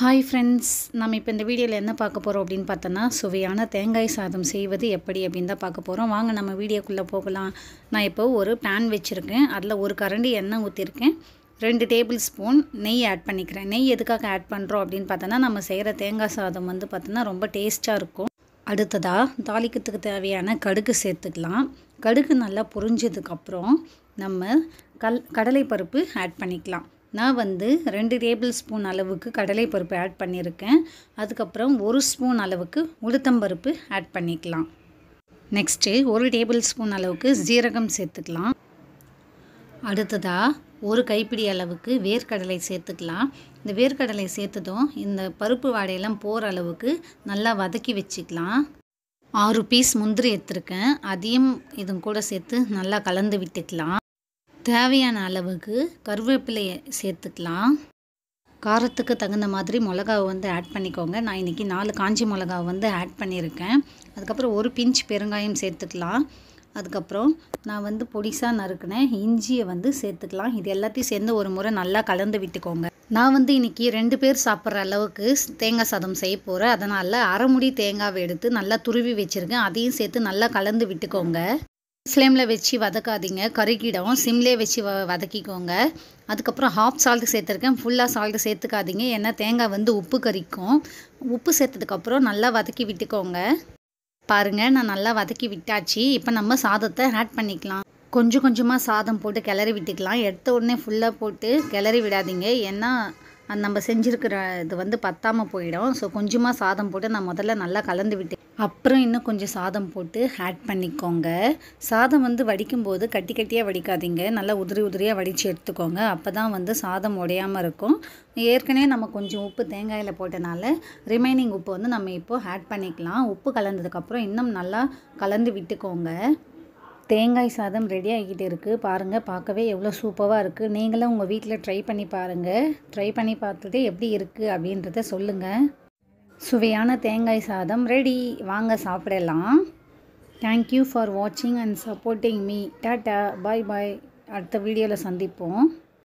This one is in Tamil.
ஹாய் ஃப்ரெண்ட்ஸ், நம்ம இப்போ இந்த வீடியோவில் என்ன பார்க்க போகிறோம் அப்படின்னு பார்த்தோன்னா, சுவையான தேங்காய் சாதம் செய்வது எப்படி அப்படின்னு தான் பார்க்க போகிறோம். வாங்க நம்ம வீடியோக்குள்ளே போகலாம். நான் இப்போ ஒரு பேன் வச்சுருக்கேன். அதில் ஒரு கரண்டி எண்ணெய் ஊற்றிருக்கேன். 2 டேபிள் ஸ்பூன் நெய் ஆட் பண்ணிக்கிறேன். நெய் எதுக்காக ஆட் பண்ணுறோம் அப்படின்னு பார்த்தோன்னா, நம்ம செய்கிற தேங்காய் சாதம் வந்து பார்த்தோன்னா ரொம்ப டேஸ்ட்டாக இருக்கும். அடுத்ததாக தாளிக்கிறதுக்கு தேவையான கடுகு சேர்த்துக்கலாம். கடுகு நல்லா பொரிஞ்சதுக்கப்புறம் நம்ம கடலை பருப்பு ஆட் பண்ணிக்கலாம். நான் வந்து 2 டேபிள் ஸ்பூன் அளவுக்கு கடலை பருப்பு ஆட் பண்ணியிருக்கேன். அதுக்கப்புறம் 1 ஸ்பூன் அளவுக்கு உளுத்தம்பருப்பு ஆட் பண்ணிக்கலாம். நெக்ஸ்ட்டு 1 டேபிள் ஸ்பூன் அளவுக்கு ஜீரகம் சேர்த்துக்கலாம். அடுத்ததாக 1 கைப்பிடி அளவுக்கு வேர்க்கடலை சேர்த்துக்கலாம். இந்த வேர்க்கடலை சேர்த்ததும் இந்த பருப்பு வாடையெல்லாம் போகிற அளவுக்கு நல்லா வதக்கி வச்சுக்கலாம். 6 பீஸ் முந்திரி எடுத்துருக்கேன். அதையும் இதும் கூட சேர்த்து நல்லா கலந்து விட்டுக்கலாம். தேவையான அளவுக்கு கருவேப்பிலையை சேர்த்துக்கலாம். காரத்துக்கு தகுந்த மாதிரி மிளகாவை வந்து ஆட் பண்ணிக்கோங்க. நான் இன்றைக்கி 4 காஞ்சி மிளகாவை வந்து ஆட் பண்ணியிருக்கேன். அதுக்கப்புறம் 1 பிஞ்ச் பெருங்காயம் சேர்த்துக்கலாம். அதுக்கப்புறம் நான் வந்து பொடிசாக நறுக்கினேன் இஞ்சியை வந்து சேர்த்துக்கலாம். இது எல்லாத்தையும் சேர்ந்து ஒரு முறை நல்லா கலந்து விட்டுக்கோங்க. நான் வந்து இன்றைக்கி 2 பேர் சாப்பிட்ற அளவுக்கு தேங்காய் சாதம் செய்ய போகிறேன். அதனால் அரை முடி தேங்காவை எடுத்து நல்லா துருவி வச்சுருக்கேன். அதையும் சேர்த்து நல்லா கலந்து விட்டுக்கோங்க. ஃப்ளேமில் வச்சு வதக்காதீங்க, கருகிடும். சிம்லே வச்சு வதக்கிக்கோங்க. அதுக்கப்புறம் ஹாஃப் சால்ட்டு சேர்த்துருக்கேன். ஃபுல்லாக சால்ட்டு சேர்த்துக்காதீங்க, ஏன்னா தேங்காய் வந்து உப்பு கறிக்கும். உப்பு சேர்த்ததுக்கப்புறம் நல்லா வதக்கி விட்டுக்கோங்க. பாருங்கள், நான் நல்லா வதக்கி விட்டாச்சு. இப்போ நம்ம சாதத்தை ஆட் பண்ணிக்கலாம். கொஞ்சம் கொஞ்சமாக சாதம் போட்டு கிளறி விட்டுக்கலாம். எடுத்த உடனே ஃபுல்லாக போட்டு கிளறி விடாதீங்க, ஏன்னா நம்ம செஞ்சுருக்கிற இது வந்து பத்தாமல் போயிடும். ஸோ கொஞ்சமாக சாதம் போட்டு நான் முதல்ல நல்லா கலந்து விட்டு அப்புறம் இன்னும் கொஞ்சம் சாதம் போட்டு ஆட் பண்ணிக்கோங்க. சாதம் வந்து வடிக்கும்போது கட்டி கட்டியாக வடிக்காதீங்க, நல்லா உதிரி உதிரியாக வடித்து எடுத்துக்கோங்க. அப்போ தான் வந்து சாதம் உடையாமல் இருக்கும். ஏற்கனவே நம்ம கொஞ்சம் உப்பு தேங்காயில் போட்டனால ரிமைனிங் உப்பு வந்து நம்ம இப்போது ஆட் பண்ணிக்கலாம். உப்பு கலந்ததுக்கப்புறம் இன்னும் நல்லா கலந்து விட்டுக்கோங்க. தேங்காய் சாதம் ரெடி ஆகிக்கிட்டு இருக்குது. பாருங்கள், பார்க்கவே எவ்வளோ சூப்பராக இருக்குது. நீங்களும் உங்கள் வீட்டில் ட்ரை பண்ணி பாருங்கள். ட்ரை பண்ணி பார்த்துட்டு எப்படி இருக்குது அப்படின்றத சொல்லுங்கள். சுவையான தேங்காய் சாதம் ரெடி. வாங்க சாப்பிடலாம். தேங்க்யூ ஃபார் வாட்சிங் and supporting me. Tata, bye bye. அடுத்த வீடியோவில் சந்திப்போம்.